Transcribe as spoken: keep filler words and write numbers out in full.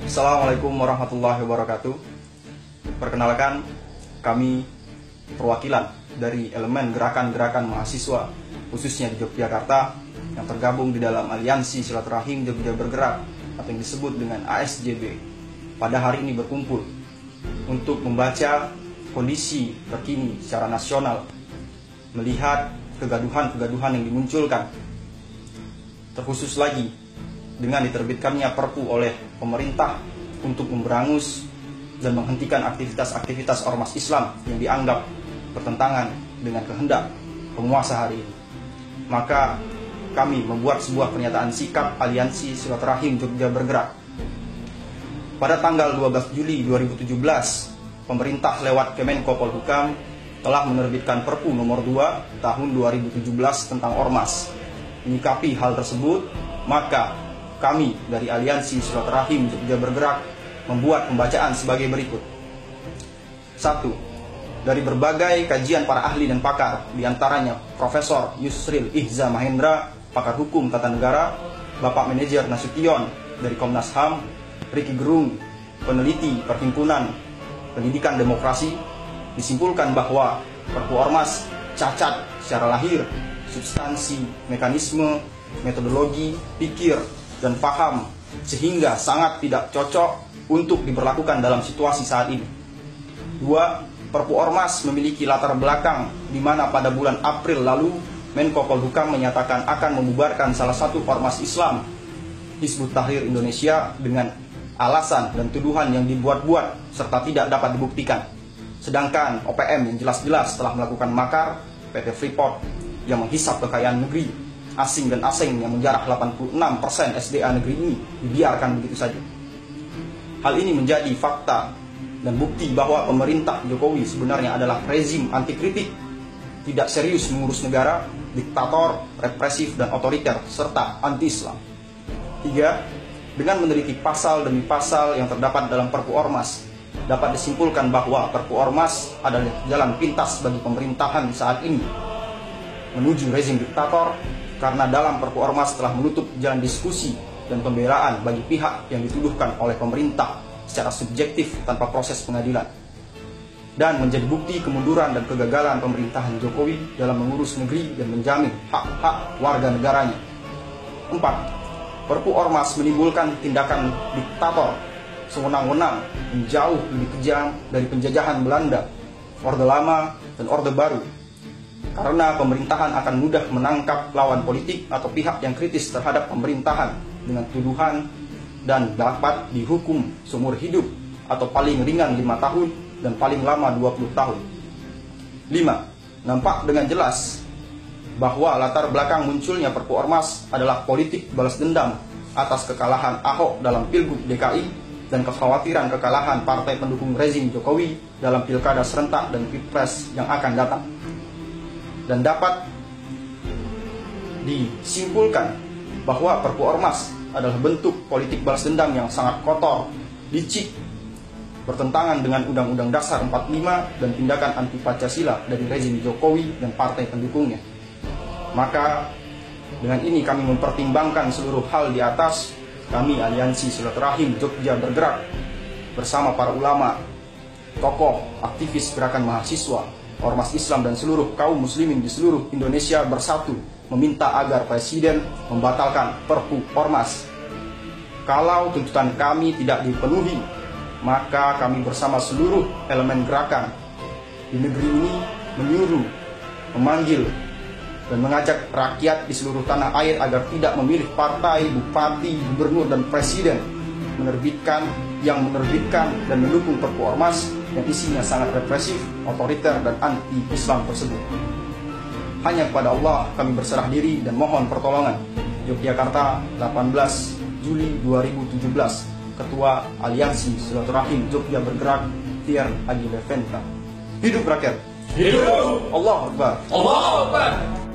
Assalamualaikum warahmatullahi wabarakatuh. Perkenalkan, kami perwakilan dari elemen gerakan-gerakan mahasiswa khususnya di Yogyakarta yang tergabung di dalam Aliansi Silaturahim Jogja Bergerak atau yang disebut dengan A S J B. Pada hari ini berkumpul untuk membaca kondisi terkini secara nasional, melihat kegaduhan-kegaduhan yang dimunculkan, terkhusus lagi dengan diterbitkannya Perpu oleh pemerintah untuk memberangus dan menghentikan aktivitas-aktivitas ormas Islam yang dianggap bertentangan dengan kehendak penguasa hari ini. Maka kami membuat sebuah pernyataan sikap Aliansi Silaturahim Jogja Bergerak. Pada tanggal dua belas Juli dua ribu tujuh belas, pemerintah lewat Kemenko Polhukam telah menerbitkan Perpu nomor dua tahun dua ribu tujuh belas tentang ormas. Menyikapi hal tersebut, maka kami dari Aliansi Silaturahim Jogja Bergerak membuat pembacaan sebagai berikut. Satu. Dari berbagai kajian para ahli dan pakar, diantaranya Profesor Yusril Ihza Mahendra, pakar hukum tata negara, Bapak Manajer Nasution dari Komnas H A M, Ricky Gerung, peneliti Perhimpunan Pendidikan Demokrasi, disimpulkan bahwa Perpu Ormas cacat secara lahir, substansi, mekanisme, metodologi, pikir, dan paham, sehingga sangat tidak cocok untuk diberlakukan dalam situasi saat ini. Dua, Perpu Ormas memiliki latar belakang di mana pada bulan April lalu Menko Polhukam menyatakan akan membubarkan salah satu ormas Islam, Hizbut Tahrir Indonesia, dengan alasan dan tuduhan yang dibuat-buat serta tidak dapat dibuktikan. Sedangkan O P M yang jelas-jelas telah melakukan makar, P T Freeport yang menghisap kekayaan negeri asing dan asing yang menjarah delapan puluh enam persen S D A negeri ini dibiarkan begitu saja. Hal ini menjadi fakta dan bukti bahwa pemerintah Jokowi sebenarnya adalah rezim anti kritik, tidak serius mengurus negara, diktator, represif dan otoriter, serta anti-Islam. Tiga, dengan meneliti pasal demi pasal yang terdapat dalam Perpu Ormas, dapat disimpulkan bahwa Perpu Ormas adalah jalan pintas bagi pemerintahan saat ini menuju rezim diktator, karena dalam Perpu Ormas telah menutup jalan diskusi dan pembelaan bagi pihak yang dituduhkan oleh pemerintah secara subjektif tanpa proses pengadilan, dan menjadi bukti kemunduran dan kegagalan pemerintahan Jokowi dalam mengurus negeri dan menjamin hak-hak warga negaranya. Empat, Perpu Ormas menimbulkan tindakan diktator sewenang-wenang yang jauh lebih kejam dari penjajahan Belanda, Orde Lama, dan Orde Baru. Karena pemerintahan akan mudah menangkap lawan politik atau pihak yang kritis terhadap pemerintahan dengan tuduhan dan dapat dihukum seumur hidup atau paling ringan lima tahun dan paling lama dua puluh tahun. Lima. Nampak dengan jelas bahwa latar belakang munculnya Perpu Ormas adalah politik balas dendam atas kekalahan Ahok dalam Pilgub D K I dan kekhawatiran kekalahan partai pendukung rezim Jokowi dalam Pilkada serentak dan Pilpres yang akan datang. Dan dapat disimpulkan bahwa Perpu Ormas adalah bentuk politik balas dendam yang sangat kotor, licik, bertentangan dengan Undang-Undang Dasar empat puluh lima dan tindakan anti Pancasila dari rezim Jokowi dan partai pendukungnya. Maka dengan ini kami mempertimbangkan seluruh hal di atas, kami Aliansi Silaturahim Jogja Bergerak bersama para ulama, tokoh, aktivis gerakan mahasiswa, ormas Islam dan seluruh kaum muslimin di seluruh Indonesia bersatu meminta agar Presiden membatalkan Perpu Ormas. Kalau tuntutan kami tidak dipenuhi, maka kami bersama seluruh elemen gerakan di negeri ini menyuruh, memanggil, dan mengajak rakyat di seluruh tanah air agar tidak memilih partai, bupati, gubernur, dan presiden menerbitkan yang menerbitkan dan mendukung Perpu Ormas yang isinya sangat represif, otoriter, dan anti-Islam tersebut. Hanya kepada Allah kami berserah diri dan mohon pertolongan. Yogyakarta, delapan belas Juli dua ribu tujuh belas. Ketua Aliansi Silaturahim Jogja Bergerak, Tiar Adi Leventa. Hidup rakyat! Hidup! Allah Akbar! Allah Akbar!